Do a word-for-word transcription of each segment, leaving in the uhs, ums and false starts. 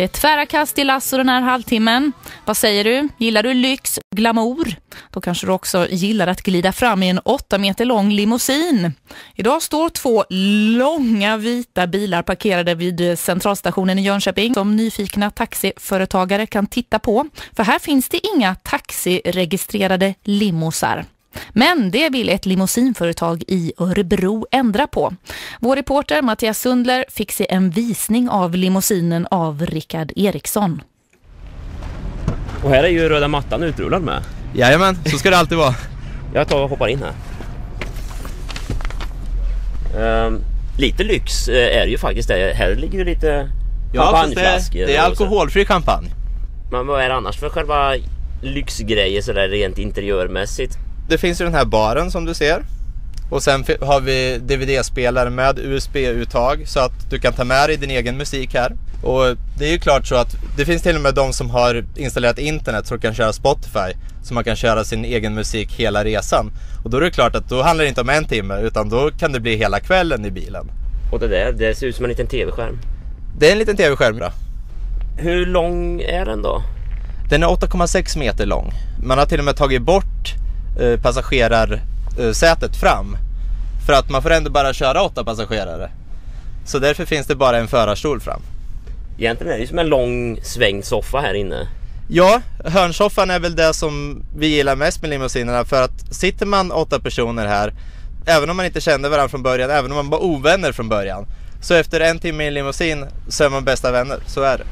Det är tvära kast i lass och den här halvtimmen. Vad säger du? Gillar du lyx, glamour? Då kanske du också gillar att glida fram i en åtta meter lång limousin. Idag står två långa vita bilar parkerade vid centralstationen i Jönköping som nyfikna taxiföretagare kan titta på. För här finns det inga taxiregistrerade limosar. Men det vill ett limousinföretag i Örebro ändra på. Vår reporter Mattias Sundler fick se en visning av limousinen av Rickard Eriksson. Och här är ju röda mattan utrullad med. Jajamän, så ska det alltid vara. Jag tar och hoppar in här. Um, lite lyx är det ju faktiskt det. Här ligger ju lite champagneflaskor. Ja, det, det är alkoholfri champagne. Men vad är det annars för själva lyxgrejer så där rent interiörmässigt? Det finns ju den här baren som du ser. Och sen har vi D V D-spelare med U S B-uttag så att du kan ta med dig din egen musik här. Och det är ju klart så att det finns till och med de som har installerat internet så de kan köra Spotify. Så man kan köra sin egen musik hela resan. Och då är det klart att då handlar det inte om en timme utan då kan det bli hela kvällen i bilen. Och det där, det ser ut som en liten tv-skärm. Det är en liten tv-skärm då. Hur lång är den då? Den är åtta komma sex meter lång. Man har till och med tagit bort eh, passagerarsätet fram. För att man får ändå bara köra åtta passagerare. Så därför finns det bara en förarstol fram. Egentligen är det som en lång svängd soffa här inne. Ja, hörnsoffan är väl det som vi gillar mest med limousinerna. För att sitter man åtta personer här, även om man inte kände varandra från början, även om man var ovänner från början, så efter en timme i limousin så är man bästa vänner, så är det.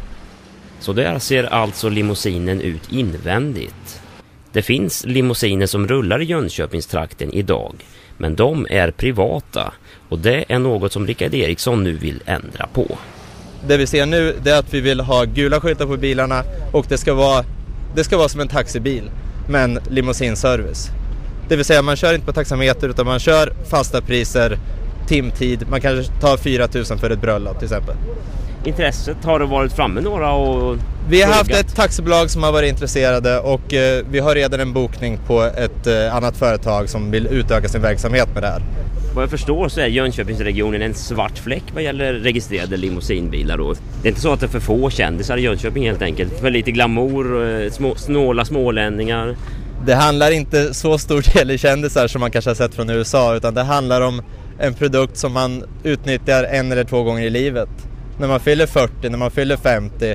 Så där ser alltså limousinen ut invändigt. Det finns limousiner som rullar i Jönköpingstrakten idag, men de är privata och det är något som Rickard Eriksson nu vill ändra på. Det vi ser nu det är att vi vill ha gula skyltar på bilarna och det ska vara, det ska vara som en taxibil men limousinservice. Det vill säga man kör inte på taxameter utan man kör fasta priser, timtid, man kanske tar fyra tusen för ett bröllop till exempel. Intresset, har det varit framme några och vi har haft ett taxibolag som har varit intresserade och eh, vi har redan en bokning på ett eh, annat företag som vill utöka sin verksamhet med det här. Vad jag förstår så är Jönköpingsregionen en svart fläck vad gäller registrerade limousinbilar då. Det är inte så att det är för få kändisar i Jönköping helt enkelt. För lite glamour, små, snåla smålänningar. Det handlar inte så stor del i kändisar som man kanske har sett från U S A utan det handlar om en produkt som man utnyttjar en eller två gånger i livet. När man fyller fyrtio, när man fyller femtio,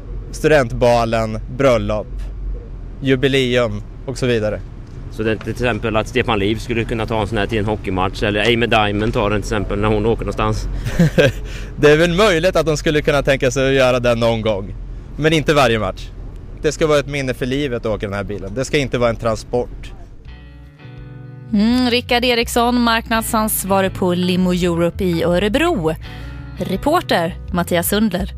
studentbalen, bröllop, jubileum och så vidare. Så det är till exempel att Stefan Liv skulle kunna ta en sån här till en hockeymatch eller Amy Diamond tar den till exempel när hon åker någonstans. Det är väl möjligt att de skulle kunna tänka sig att göra det någon gång. Men inte varje match. Det ska vara ett minne för livet att åka den här bilen. Det ska inte vara en transport. Mm, Rickard Eriksson, marknadsansvarig på Limo Europe i Örebro. Reporter Mattias Sundler.